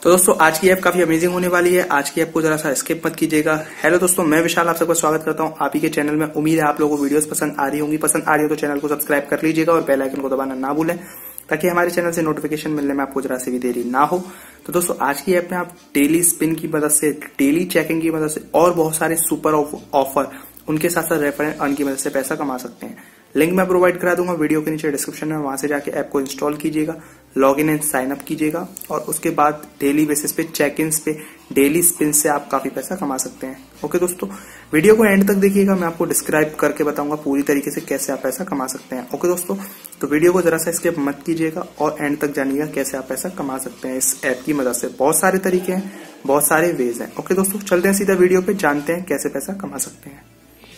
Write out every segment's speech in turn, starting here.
तो दोस्तों आज की ऐप काफी अमेजिंग होने वाली है। आज की ऐप को जरा सा स्किप मत कीजिएगा। हेलो दोस्तों, मैं विशाल आप सबका स्वागत करता हूं आप ही के चैनल में। उम्मीद है आप लोगों को वीडियोस पसंद आ रही होंगी। पसंद आ रही हो तो चैनल को सब्सक्राइब कर लीजिएगा और बेल आइकन को दबाना ना भूलें ताकि हमारे चैनल से नोटिफिकेशन मिलने में आपको जरा सी भी देरी ना हो। तो दोस्तों आज की ऐप में आप डेली स्पिन की मदद से, डेली चेकिंग की मदद से और बहुत सारे सुपर ऑफर, उनके साथ साथ रेफर एंड अर्न की मदद से पैसा कमा सकते हैं। लिंक मैं प्रोवाइड करा दूंगा वीडियो के नीचे डिस्क्रिप्शन में, वहां से जाके ऐप को इंस्टॉल कीजिएगा, log in and sign up कीजिएगा और उसके बाद डेली बेसिस पे चेक इन पे डेली स्पिन से आप काफी पैसा कमा सकते हैं। ओके दोस्तों, वीडियो को एंड तक देखिएगा, मैं आपको डिस्क्राइब करके बताऊंगा पूरी तरीके से कैसे आप पैसा कमा सकते हैं। ओके दोस्तों, तो वीडियो को जरा सा स्किप मत कीजिएगा और एंड तक जानिएगा कैसे आप पैसा कमा सकते हैं इस ऐप की मदद से। बहुत सारे तरीके हैं, बहुत सारे वेज हैं। ओके दोस्तों, चलते हैं सीधा वीडियो पे, जानते हैं कैसे पैसा कमा सकते हैं।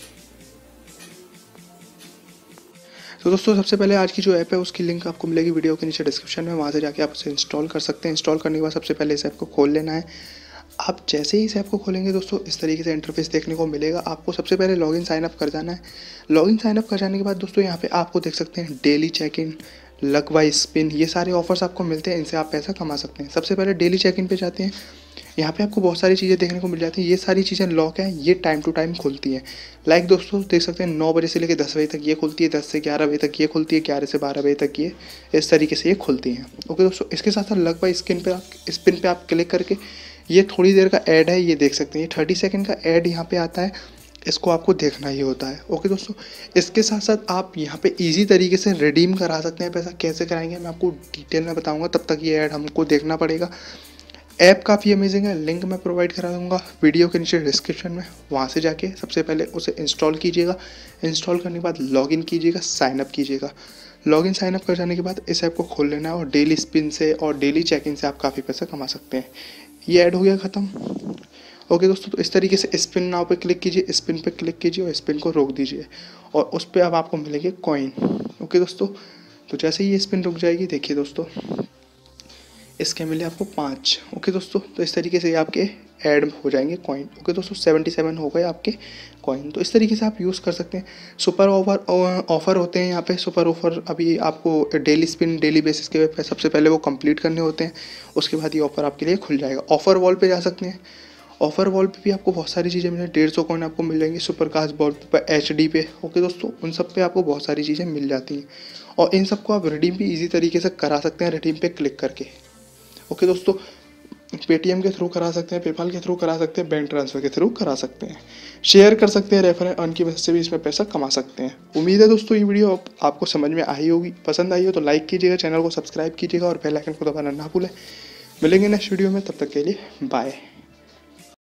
तो दोस्तों सबसे पहले आज की जो ऐप है उसकी लिंक आपको मिलेगी वीडियो के नीचे डिस्क्रिप्शन में, वहाँ से जाके आप उसे इंस्टॉल कर सकते हैं। इंस्टॉल करने के बाद सबसे पहले इस ऐप को खोल लेना है। आप जैसे ही इस ऐप को खोलेंगे दोस्तों इस तरीके से इंटरफेस देखने को मिलेगा। आपको सबसे पहले लॉगिन साइन अप कर जाना है। लॉगिन साइन अप कर जाने के बाद दोस्तों यहाँ पे आपको देख सकते हैं daily check in, luck wise spin, ये सारे ऑफर्स आपको मिलते हैं, इनसे आप पैसा कमा सकते हैं। सबसे पहले डेली चेक इन पे जाते हैं। यहाँ पे आपको बहुत सारी चीज़ें देखने को मिल जाती हैं। ये सारी चीज़ें लॉक है, ये टाइम टू टाइम खुलती हैं। लाइक दोस्तों देख सकते हैं 9 बजे से लेकर 10 बजे तक ये खुलती है, 10 से 11 बजे तक ये खुलती है, 11 से 12 बजे तक ये इस तरीके से ये खुलती हैं। ओके दोस्तों, इसके साथ साथ लक बाई स्पिन पे आप क्लिक करके ये थोड़ी देर का ऐड है, ये देख सकते हैं। ये 30 सेकेंड का ऐड यहाँ पे आता है, इसको आपको देखना ही होता है। ओके दोस्तों, इसके साथ साथ आप यहाँ पे इजी तरीके से रिडीम करा सकते हैं। पैसा कैसे कराएंगे मैं आपको डिटेल में बताऊंगा, तब तक ये ऐड हमको देखना पड़ेगा। ऐप काफ़ी अमेजिंग है, लिंक मैं प्रोवाइड करा दूंगा वीडियो के नीचे डिस्क्रिप्शन में, वहाँ से जाके सबसे पहले उसे इंस्टॉल कीजिएगा। इंस्टॉल करने के बाद लॉगिन कीजिएगा, साइन अप कीजिएगा। लॉगिन साइन अप कर जाने के बाद इस ऐप को खोल लेना है और डेली स्पिन से और डेली चेक इन से आप काफ़ी पैसा कमा सकते हैं। ये ऐड हो गया ख़त्म। ओके दोस्तों, तो इस तरीके से स्पिन नाउ पे क्लिक कीजिए, स्पिन पे क्लिक कीजिए और स्पिन को रोक दीजिए और उस पर अब आपको मिलेंगे कॉइन। ओके दोस्तों, तो जैसे ही ये स्पिन रुक जाएगी, देखिए दोस्तों इसके मिले आपको 5। ओके दोस्तों, तो इस तरीके से आपके ऐड हो जाएंगे कॉइन। ओके दोस्तों, 77 हो गए आपके कॉइन। तो इस तरीके से आप यूज़ कर सकते हैं। सुपर ऑफर होते हैं यहाँ पे। सुपर ऑफर अभी आपको डेली स्पिन, डेली बेसिस के सबसे पहले वो कंप्लीट करने होते हैं, उसके बाद ये ऑफर आपके लिए खुल जाएगा। ऑफर वॉल पे जा सकते हैं। ऑफर वॉल पे भी आपको बहुत सारी चीज़ें मिल जाएंगी। 150 कॉइन आपको मिल जाएंगे सुपर कास्ट वॉल पे, HD पे। ओके दोस्तों, उन सब पे आपको बहुत सारी चीज़ें मिल जाती हैं और इन सबको आप रिडीम भी ईजी तरीके से करा सकते हैं, रिडीम पे क्लिक करके। ओके दोस्तों, पेटीएम के थ्रू करा सकते हैं, पेपाल के थ्रू करा सकते हैं, बैंक ट्रांसफ़र के थ्रू करा सकते हैं, शेयर कर सकते हैं, रेफर अर्न की वजह से भी इसमें पैसा कमा सकते हैं। उम्मीद है दोस्तों ये वीडियो आपको समझ में आई होगी। पसंद आई हो तो लाइक कीजिएगा, चैनल को सब्सक्राइब कीजिएगा और बेल आइकन को दबाना ना भूलें। मिलेंगे नेक्स्ट वीडियो में, तब तक के लिए बाय।